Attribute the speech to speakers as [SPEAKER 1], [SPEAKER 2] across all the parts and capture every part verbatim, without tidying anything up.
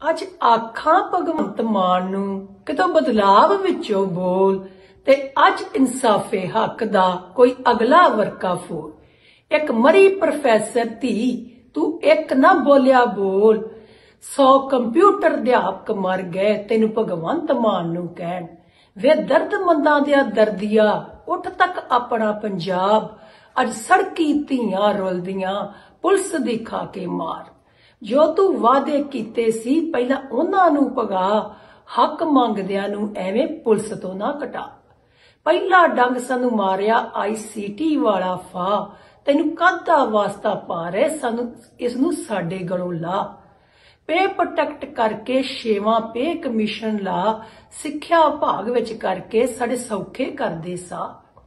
[SPEAKER 1] ਅੱਜ ਆਖਾਂ ਭਗਵੰਤ ਮਾਨ ਨੂੰ ਕਿਤੋਂ ਬਦਲਾਵ ਵਿੱਚੋਂ ਬੋਲ ਤੇ ਅੱਜ ਇਨਸਾਫੇ ਹੱਕ ਦਾ ਕੋਈ ਅਗਲਾ ਵਰਕਾ ਫੋਲ। ਇੱਕ ਮਰੀ ਪ੍ਰੋਫੈਸਰ ਧੀ ਤੂੰ ਇੱਕ ਨਾ ਬੋਲਿਆ ਬੋਲ, ਸੌ ਕੰਪਿਊਟਰ ਅਧਿਆਪਕ ਮਰ ਗਏ ਤੈਨੂੰ ਭਗਵੰਤ ਮਾਨ ਨੂੰ ਕਹਿਣ। ਵੇ ਦਰਦਮੰਦਾਂ ਦਿਆ ਦਰਦੀਆ ਉੱਠ ਤੱਕ ਆਪਣਾ ਪੰਜਾਬ, ਅੱਜ ਸੜਕੀ ਧੀਆਂ ਰੁਲਦੀਆਂ ਪੁਲਿਸ ਦੀ ਖਾ ਕੇ ਮਾਰ। ਜੋ ਤੂੰ ਵਾਅਦੇ ਕੀਤੇ ਸੀ ਪਹਿਲਾਂ ਉਹਨਾਂ ਨੂੰ ਪਗਾ, ਹੱਕ ਮੰਗਦਿਆਂ ਨੂੰ ਐਵੇਂ ਪੁਲਿਸ ਤੋਂ ਨਾ ਕਟਾ। ਪਹਿਲਾ ਡੰਗ ਸਾਨੂੰ ਮਾਰਿਆ ਆਈ ਸੀ ਟੀ ਵਾਲਾ ਫਾ, ਤੈਨੂੰ ਕਾਹਦਾ ਵਾਸਤਾ ਪਾ ਰਹੇ ਸਾਨੂੰ ਇਸ ਨੂੰ ਸਾਡੇ ਗਲੋਂ ਲਾ। ਪੇ ਪ੍ਰੋਟੈਕਟ ਕਰਕੇ ਛੇਵਾਂ ਪੇ ਕਮਿਸ਼ਨ ਲਾ, ਸਿੱਖਿਆ ਵਿਭਾਗ ਵਿੱਚ ਕਰਕੇ ਸਾਡੇ ਸੌਖੇ ਕਰਦੇ ਸਾ।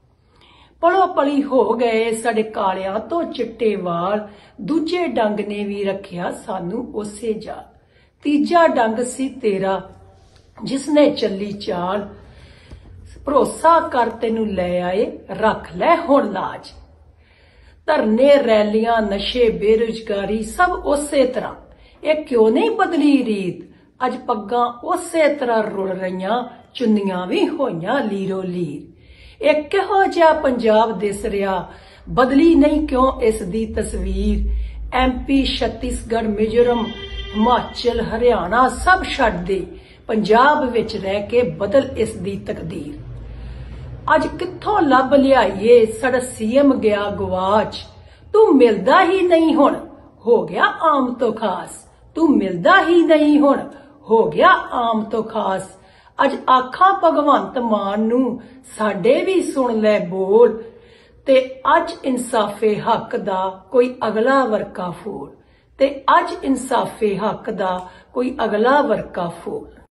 [SPEAKER 1] ਪਲੋ ਪਲੀ ਹੋ ਗਏ ਸਾਡੇ ਕਾਲਿਆਂ ਤੋਂ ਚਿੱਟੇ ਵਾਲ, ਦੂਜੇ ਡੰਗ ਨੇ ਵੀ ਰੱਖਿਆ ਸਾਨੂੰ ਉਸੇ ਜਾਲ। ਤੀਜਾ ਡੰਗ ਸੀ ਤੇਰਾ ਜਿਸਨੇ ਚੱਲੀ ਚਾਲ, ਭਰੋਸਾ ਕਰ ਤੈਨੂੰ ਲੈ ਆਏ ਰੱਖ ਲੈ ਹੁਣ ਲਾਜ। ਧਰਨੇ ਰੈਲੀਆਂ ਨਸ਼ੇ ਬੇਰੁਜ਼ਗਾਰੀ ਸਭ ਉਸੇ ਤਰ੍ਹਾਂ, ਇਹ ਕਿਉਂ ਨਹੀਂ ਬਦਲੀ ਰੀਤ। ਅੱਜ ਪੱਗਾਂ ਉਸੇ ਤਰ੍ਹਾਂ ਰੁਲ ਰਹੀਆਂ, ਚੁੰਨੀਆਂ ਵੀ ਹੋਈਆਂ ਲੀਰੋ ਲੀਰ। ਇਹ ਕਿਹੋ ਜਿਹਾ ਪੰਜਾਬ ਦਿਸ ਰਿਹਾ, ਬਦਲੀ ਨਹੀਂ ਕਿਉਂ ਇਸ ਦੀ ਤਸਵੀਰ। ਐਮ ਪੀ ਛੱਤੀਸਗੜ੍ਹ ਮਿਜ਼ੋਰਮ ਹਿਮਾਚਲ ਹਰਿਆਣਾ ਸਭ ਛੱਡ ਦੇ, ਪੰਜਾਬ ਵਿੱਚ ਰਹਿ ਕੇ ਬਦਲ ਇਸ ਦੀ ਤਕਦੀਰ। ਅੱਜ ਕਿੱਥੋਂ ਲੱਭ ਲਿਆਈਏ ਸਾਡਾ ਸੀ ਐਮ ਗਿਆ ਗਵਾਚ, ਤੂੰ ਮਿਲਦਾ ਹੀ ਨਹੀਂ ਹੁਣ ਹੋ ਗਿਆ ਆਮ ਤੋਂ ਖਾਸ। ਤੂੰ ਮਿਲਦਾ ਹੀ ਨਹੀਂ ਹੁਣ ਹੋ ਗਿਆ ਆਮ ਤੋਂ ਖਾਸ। ਅੱਜ ਆਖਾਂ ਭਗਵੰਤ ਮਾਨ ਨੂੰ ਸਾਡੇ ਵੀ ਸੁਣ ਲੈ ਬੋਲ, ਤੇ ਅੱਜ ਇਨਸਾਫੇ ਹੱਕ ਦਾ ਕੋਈ ਅਗਲਾ ਵਰਕਾ ਫੋਲ। ਤੇ ਅੱਜ ਇਨਸਾਫੇ ਹੱਕ ਦਾ ਕੋਈ ਅਗਲਾ ਵਰਕਾ ਫੋਲ।